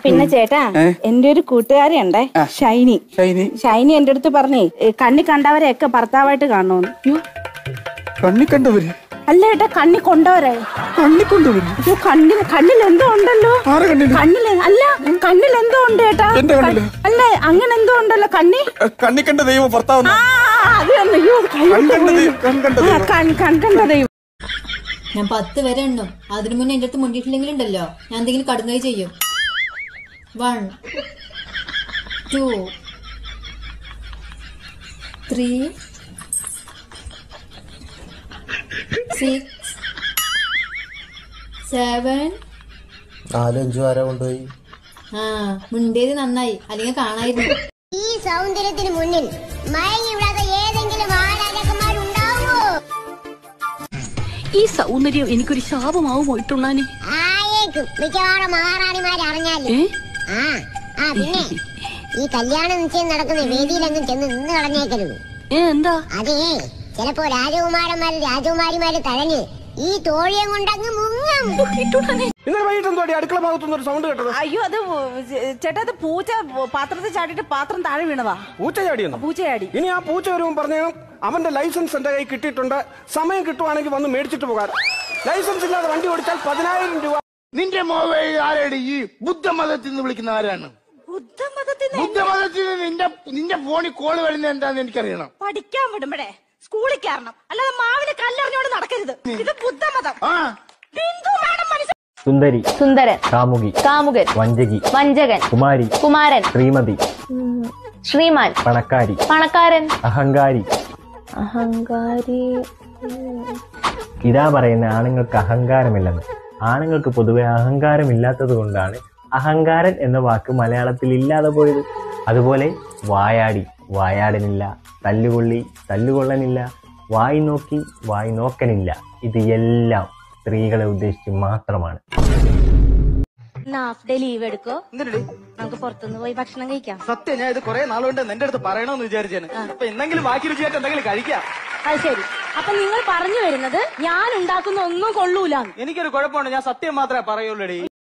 പിന്നെ ചേട്ടാ എന്റെ ഒരു കൂട്ടുകാരി ഉണ്ടേ, ഷൈനി. ഷൈനി എന്റെ അടുത്ത് പറഞ്ഞേ കണ്ണി കണ്ടവരെയൊക്കെ ഭർത്താവായിട്ട് കാണുമെന്ന്. കണ്ണി കണ്ടവര് അല്ല ഏട്ടാ, കണ്ണി കൊണ്ടവരെ. കണ്ണിൽ എന്തോ ഉണ്ടല്ലോ. കണ്ണിൽ എന്തോ ഉണ്ട് ഏട്ടാ. അല്ല അങ്ങനെ എന്തോ ഉണ്ടല്ലോ കണ്ണി കണ്ട ദൈവം ഭർത്താവ്. കൺകണ്ട ദൈവം. ഞാൻ 10 വരെ എണ്ണും. അതിനു മുന്നേ എന്റെ അടുത്ത് മുണ്ടിട്ടില്ലെങ്കിലുണ്ടല്ലോ ഞാൻ എന്തെങ്കിലും കടുങ്ങായി ചെയ്യും. 1 2 3 6 7 4 5 ആരാ കൊണ്ടുപോയി? മുണ്ടേത് നന്നായി, അല്ലെങ്കിൽ കാണായിരുന്നു. ഈ സൗന്ദര്യത്തിന് മുന്നിൽ മയങ്ങി വിടാത്ത ഏതെങ്കിലും ആരാധകന്മാരുണ്ടാവോ? ഈ സൗന്ദര്യം എനിക്കൊരു ശാപമാവും പോയിട്ടുണ്ണാന്. മിക്കവാറും മഹാറാണിമാരെ അറിഞ്ഞാലേ. പിന്നെ ഈ കല്യാണ നിശ്ചയം നടക്കുന്ന വേദിയിലെങ്ങും ചെന്ന് നിന്ന് കളഞ്ഞേക്കരുത്. എന്താ? അതേ, ചിലപ്പോ രാജകുമാരിമാര് തഴഞ്ഞ് ഈ തോഴിയം കൊണ്ടങ്ങ് മുങ്ങും. ഇന്നലെ വൈകിട്ട് അടുക്കള ഭാഗത്തുനിന്ന് ഒരു സൗണ്ട് കേട്ടത്. അയ്യോ, അത് ചേട്ടാ, അത് പൂച്ച പാത്രത്തിൽ ചാടിയിട്ട് പാത്രം താഴെ വീണതാ. പൂച്ച ചാടി. ഇനി ആ പൂച്ച വരുമ്പോൾ പറഞ്ഞു അവന്റെ ലൈസൻസ് എന്റെ കൈ കിട്ടിയിട്ടുണ്ട്, സമയം കിട്ടുവാണെങ്കിൽ വന്ന് മേടിച്ചിട്ട് പോകാൻ. ലൈസൻസ് ഇല്ലാതെ വണ്ടി ഓടിച്ചാൽ 10,000 രൂപ. നിന്റെ മൊബൈൽ ആരാണ്? ഈ ബുദ്ധമതത്തിൽ നിന്ന് വിളിക്കുന്ന ആരാണ്? ബുദ്ധമതത്തിൽ നിന്റെ ഫോണിൽ കോള് വരുന്നത് എന്താന്ന് എനിക്കറിയണം. പഠിക്കാൻ വിടുമ്പഴേ സ്കൂളിൽ കയറണം, അല്ലാതെ മാവിന് കല്ലെറിഞ്ഞോണ്ട് നടക്കരുത്. ഇത് ബുദ്ധമതം. സുന്ദരി, സുന്ദരൻ, കാമുകി, കാമുകൻ, വഞ്ചകി, വഞ്ചകൻ, കുമാരി, കുമാരൻ, ശ്രീമതി, ശ്രീമാൻ, പണക്കാരി, പണക്കാരൻ, അഹങ്കാരി. അഹങ്കാരി. ഇതാ പറയുന്ന ആണുങ്ങൾക്ക് അഹങ്കാരമില്ലെന്ന്. ആണുങ്ങൾക്ക് പൊതുവെ അഹങ്കാരമില്ലാത്തത് കൊണ്ടാണ് അഹങ്കാരൻ എന്ന വാക്ക് മലയാളത്തിൽ ഇല്ലാതെ പോയത്. അതുപോലെ വായാടി, വായാടനില്ല. തല്ലുകൊള്ളി, തല്ലുകൊള്ളനില്ല. വായി നോക്കി, വായി നോക്കനില്ല. ഇത് എല്ലാം സ്ത്രീകളെ ഉദ്ദേശിച്ച് മാത്രമാണ്. ഹാഫ് ഡേ ലീവ് എടുക്കോ? നമുക്ക് പുറത്തുനിന്ന് പോയി ഭക്ഷണം കഴിക്കാം. സത്യം, ഞാൻ ഇത് കുറെ നാളുകൊണ്ട് എന്റെ അടുത്ത് പറയണമെന്ന് വിചാരിച്ചാണ്. അപ്പൊ എന്തെങ്കിലും ബാക്കി രുചിയായിട്ട് എന്തെങ്കിലും കഴിക്കാം. അത് ശരി. അപ്പൊ നിങ്ങൾ പറഞ്ഞു വരുന്നത് ഞാൻ ഉണ്ടാക്കുന്ന ഒന്നും കൊള്ളൂല. എനിക്കൊരു കുഴപ്പമുണ്ട്, ഞാൻ സത്യം മാത്രമേ പറയുള്ളൂ.